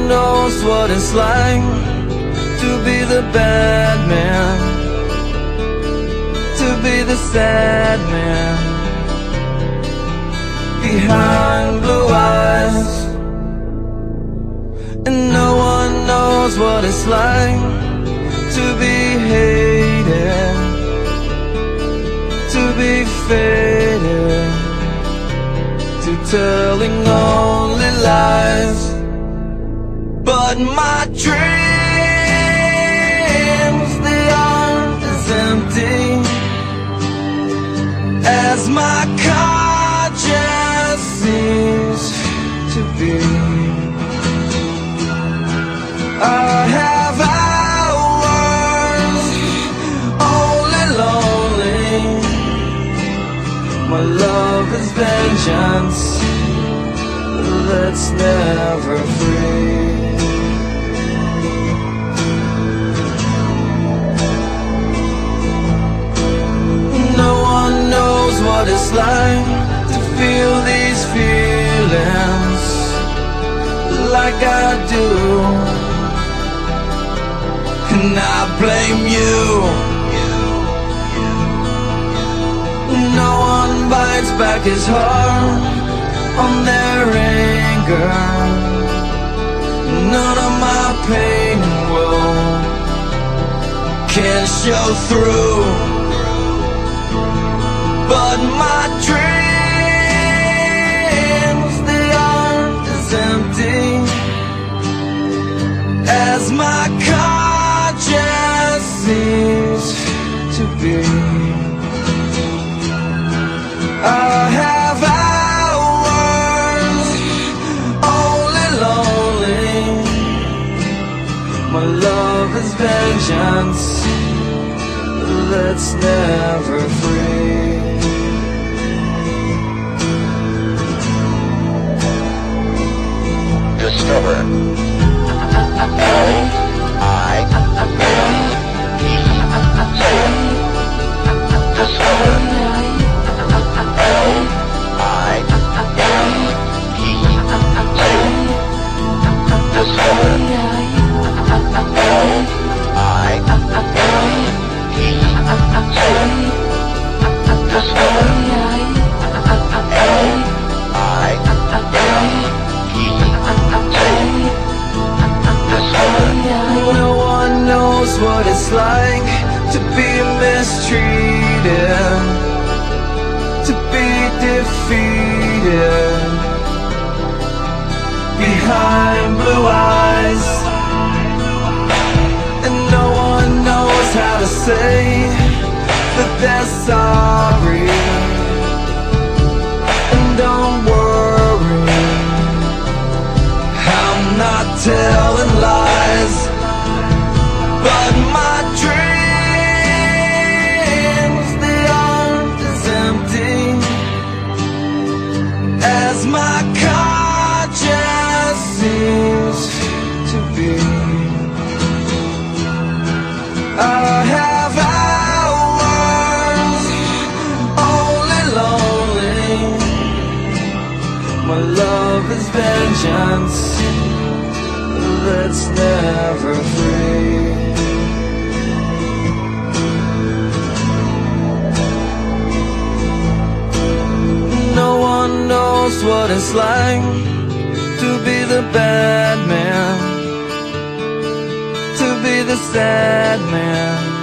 knows what it's like to be the bad man, to be the sad man behind blue eyes. And no one knows what it's like to be hated, to be faded, to telling only lies. But my dreams, they aren't as empty as my conscience seems to be. I have hours only lonely. My love is vengeance that's never free. No one knows what it's like to feel these feelings like I do, and I blame you. No one bites back his heart on their anger. None of my pain and woe can show through. But my dreams, they aren't as empty as my conscience seems to be. I have hours only lonely. My love is vengeance that's never free. Discover what it's like to be mistreated, to be defeated behind blue eyes. And no one knows how to say that they're sorry. And don't worry, I'm not telling lies. But my dreams, they aren't as empty as my conscience seems to be. I have hours only lonely. My love is vengeance that's never free. No one knows what it's like to be the bad man, to be the sad man